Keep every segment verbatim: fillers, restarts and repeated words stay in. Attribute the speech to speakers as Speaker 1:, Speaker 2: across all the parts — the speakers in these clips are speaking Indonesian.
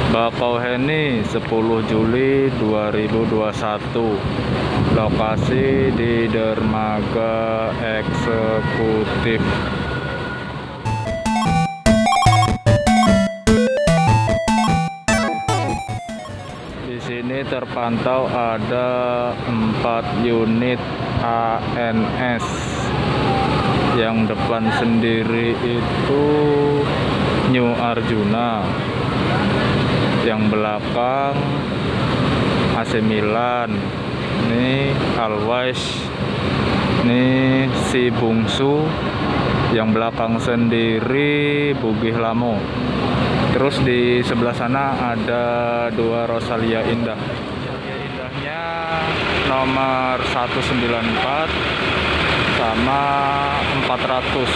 Speaker 1: Bakauheni sepuluh Juli dua ribu dua puluh satu. Lokasi di Dermaga Eksekutif. Di sini terpantau ada empat unit A N S. Yang depan sendiri itu New Arjuna, yang belakang A C Milan, ini Always, ini si Bungsu, yang belakang sendiri Bugih Lamo. Terus di sebelah sana ada dua Rosalia Indah. Rosalia Indahnya nomor seratus sembilan puluh empat sama empat ratus.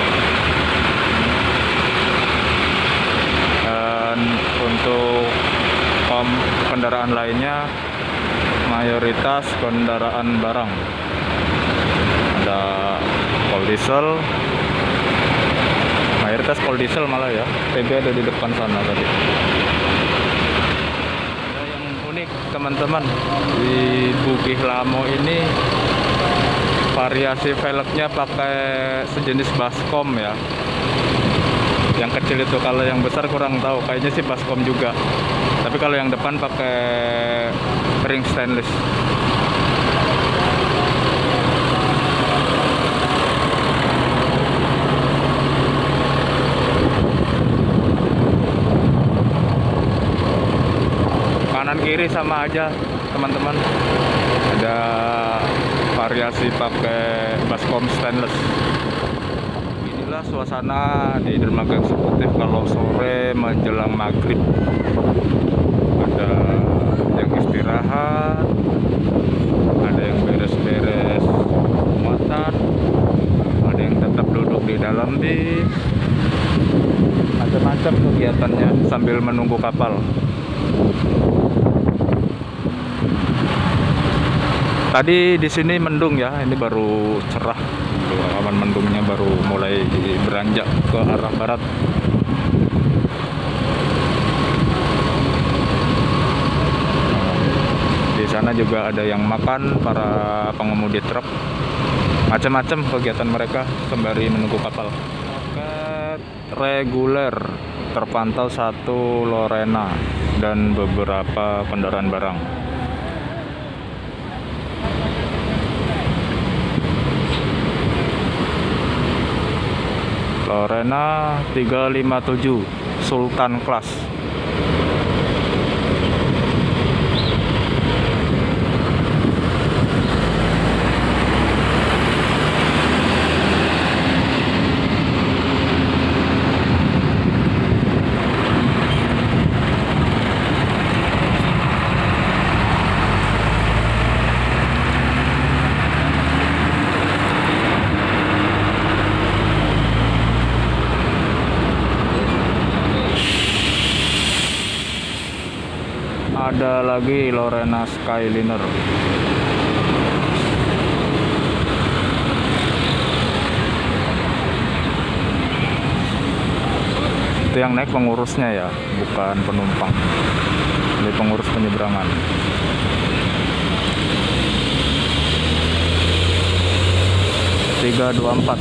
Speaker 1: Dan untuk kendaraan lainnya mayoritas kendaraan barang. Ada pol diesel, mayoritas pol diesel malah ya. T B ada di depan sana tadi. Ada yang unik teman-teman, di Bugih Lamo ini variasi velgnya pakai sejenis baskom ya. Yang kecil itu, kalau yang besar kurang tahu, kayaknya sih baskom juga. Tapi kalau yang depan pakai ring stainless. Kanan kiri sama aja teman-teman, ada variasi pakai baskom stainless. Inilah suasana di Dermaga Eksekutif kalau sore menjelang maghrib. Ada yang istirahat, ada yang beres-beres muatan, ada yang tetap duduk di dalam bis. Macam-macam kegiatannya sambil menunggu kapal. Tadi di sini mendung ya, ini baru cerah. Awan mendungnya baru mulai beranjak ke arah barat. Di sana juga ada yang makan, para pengemudi truk. Macam-macam kegiatan mereka sembari menunggu kapal. Paket reguler terpantau satu Lorena dan beberapa kendaraan barang. Lorena tiga lima tujuh Sultan Class. Ada lagi Lorena Skyliner. Itu yang naik pengurusnya ya, bukan penumpang. Ini pengurus penyeberangan. tiga dua empat.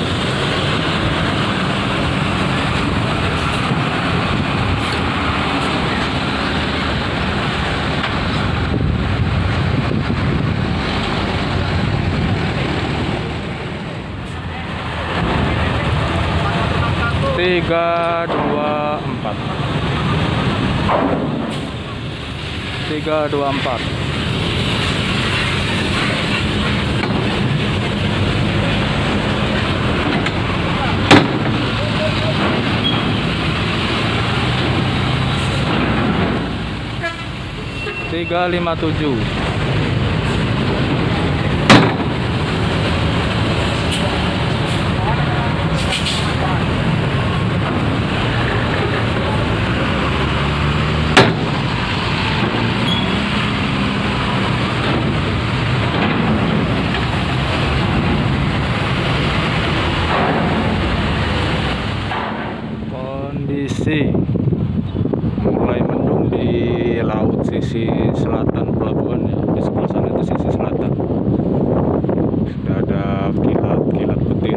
Speaker 1: tiga dua empat tiga dua empat. tiga lima tujuh. Kondisi mulai sisi selatan pelabuhan ya, di sebelah sana itu sisi selatan. Sudah ada kilat-kilat petir.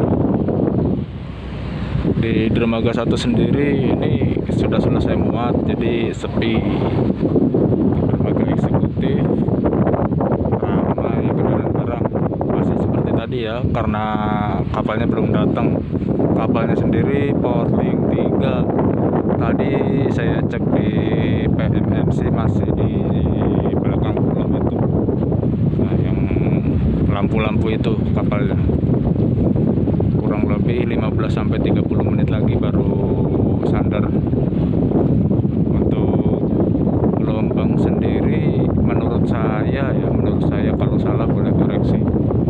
Speaker 1: Di dermaga satu sendiri ini sudah selesai muat, jadi sepi. Dermaga eksekutif ramai kendaraan barang, masih seperti tadi ya, karena kapalnya belum datang. Kapalnya sendiri Portling tiga, tadi saya cek di P M M C masih di belakang pulau itu. Nah, yang lampu-lampu itu kapalnya. Kurang lebih lima belas sampai tiga puluh menit lagi baru sandar. Untuk gelombang sendiri menurut saya ya, menurut saya kalau salah boleh koreksi,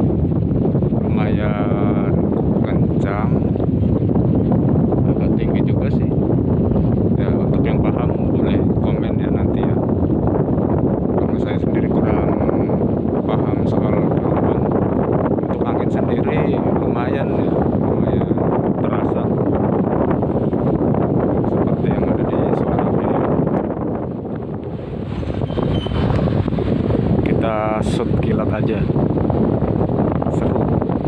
Speaker 1: lumayan kencang, agak tinggi juga sih ya. Untuk yang paham boleh komen ya nanti ya, karena saya sendiri kurang paham soal gelombang. Untuk angin sendiri lumayan ya, lumayan terasa seperti yang ada di suara video. Kita shoot kilat aja, seru.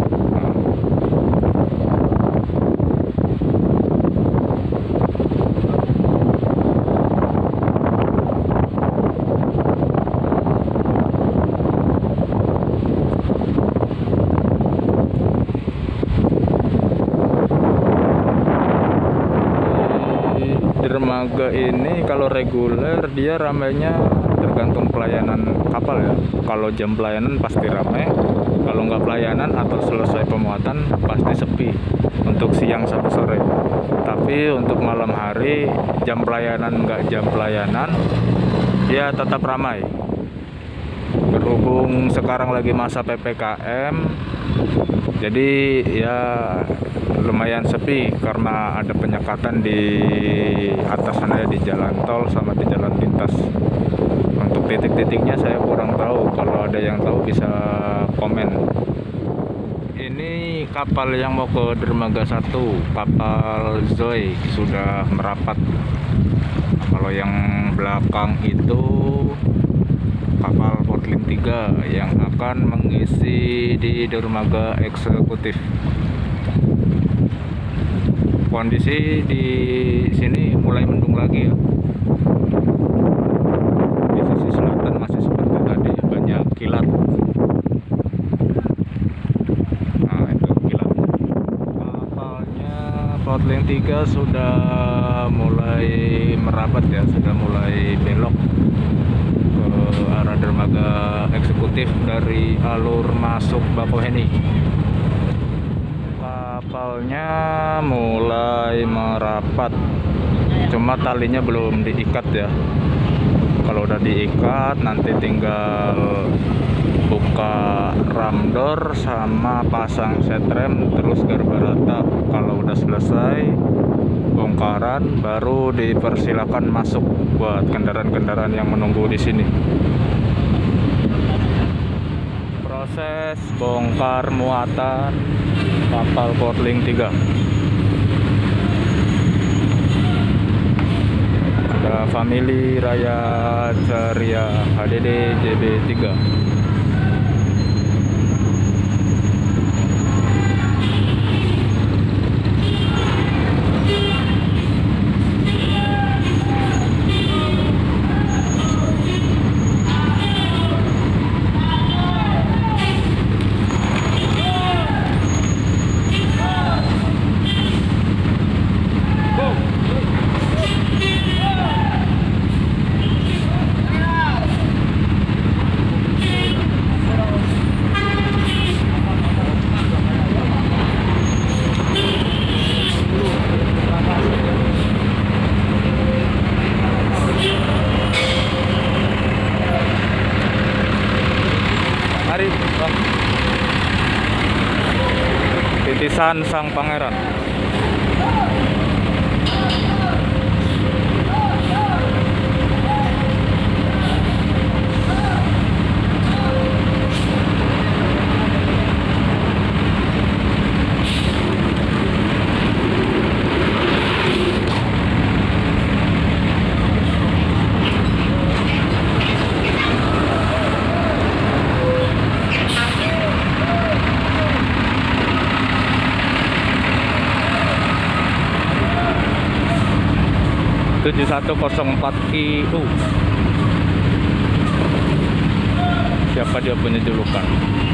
Speaker 1: Dermaga ini kalau reguler dia ramainya tergantung pelayanan kapal ya. Kalau jam pelayanan pasti ramai, kalau nggak pelayanan atau selesai pemuatan pasti sepi untuk siang sampai sore. Tapi untuk malam hari, jam pelayanan nggak jam pelayanan, dia tetap ramai. Berhubung sekarang lagi masa P P K M, jadi ya lumayan sepi karena ada penyekatan di atas sana ya, di jalan tol sama di jalan lintas. Untuk titik-titiknya saya kurang tahu, kalau ada yang tahu bisa komen. Ini kapal yang mau ke dermaga satu, kapal Zoe sudah merapat. Kalau yang belakang itu kapal Portling tiga yang akan mengisi di dermaga eksekutif. Kondisi di sini mulai mendung lagi ya. Di sisi selatan masih seperti tadi, banyak kilat. Nah, itu kilat. Kapalnya Portling tiga sudah mulai merapat ya, sudah mulai belok ke arah dermaga eksekutif dari alur masuk Bakauheni. Kapalnya mulai merapat, cuma talinya belum diikat ya. Kalau udah diikat nanti tinggal buka ramdor sama pasang setrem terus garba rata. Kalau udah selesai bongkaran baru dipersilakan masuk buat kendaraan-kendaraan yang menunggu di sini. Proses bongkar muatan kapal Portling tiga. Ada Family Raya Ceria H D D J B tiga. Mari Bang. Titisan Sang Pangeran. tujuh satu nol empat I U. Siapa dia punya julukan?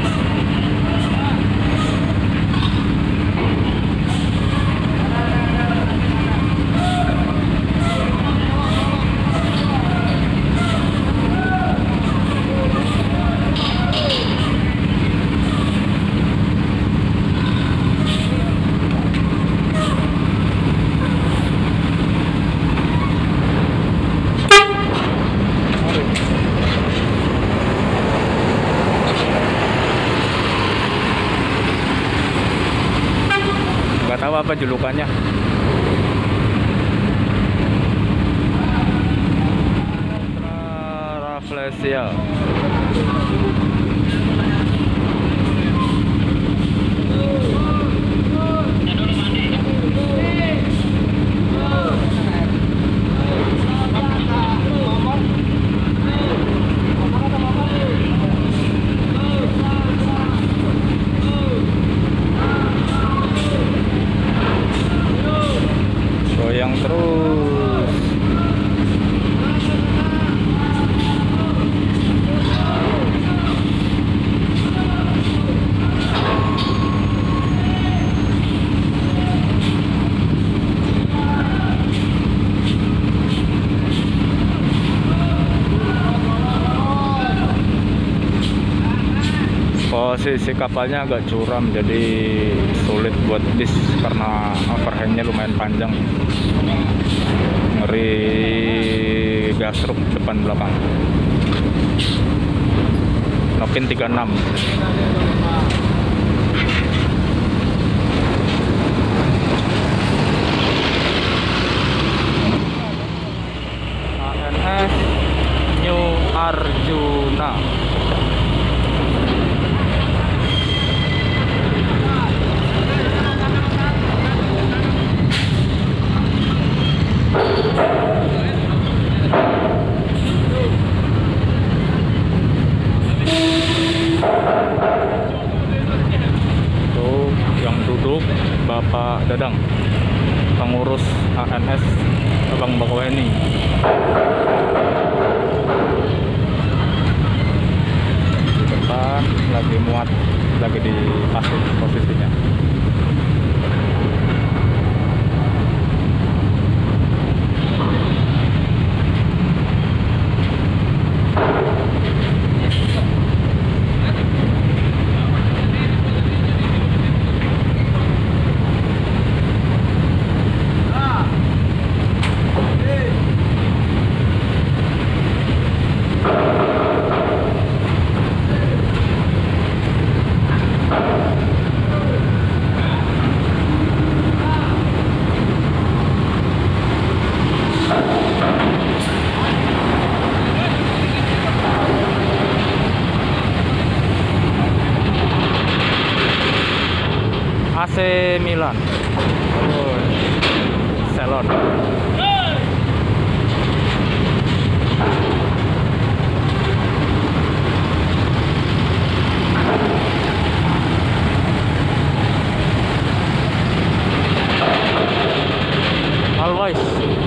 Speaker 1: Nggak tahu apa julukannya. Rafflesia. Goyang terus. Posisi kapalnya agak curam, jadi sulit buat bis karena overhangnya lumayan panjang. Ngeri gasruk depan belakang. Nokin tiga puluh enam. A N S New Arjuna. Tuh yang duduk Bapak Dadang, pengurus A N S Abang Bakauheni. Di depan lagi muat, lagi dipasung posisinya. A C Milan. Oh, Salon. Always.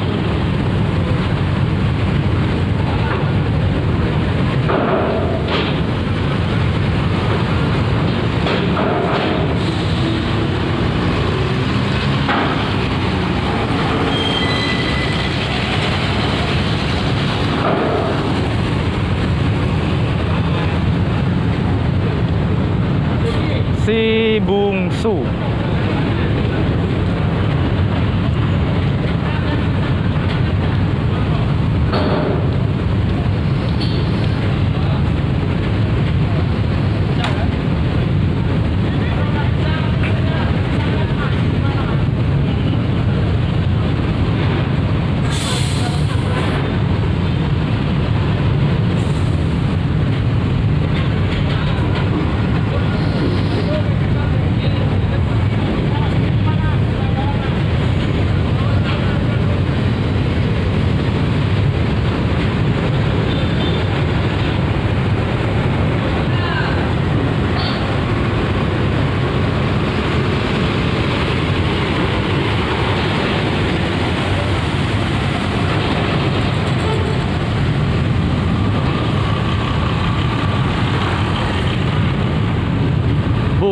Speaker 1: Si Bungsu.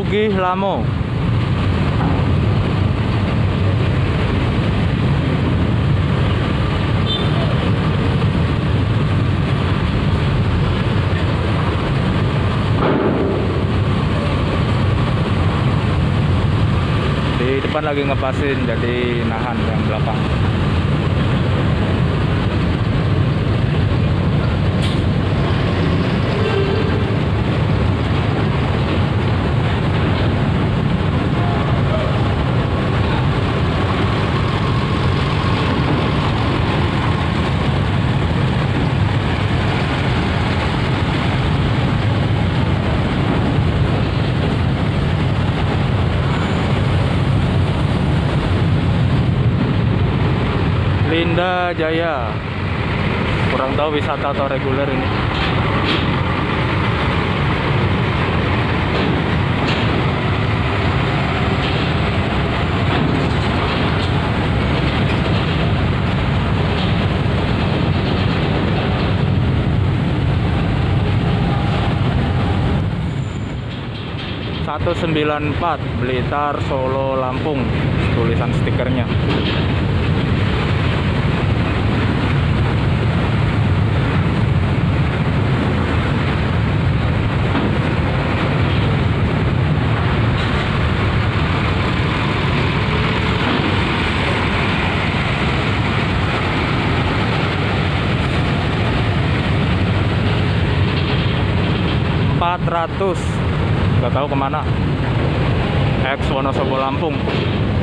Speaker 1: Sugih Lamo. Di depan lagi ngepasin, jadi nahan yang belakang. Linda Jaya, kurang tahu wisata atau reguler ini. satu sembilan empat Blitar Solo Lampung, tulisan stikernya. empat ratus, nggak tahu kemana. Ex Wonosobo Lampung.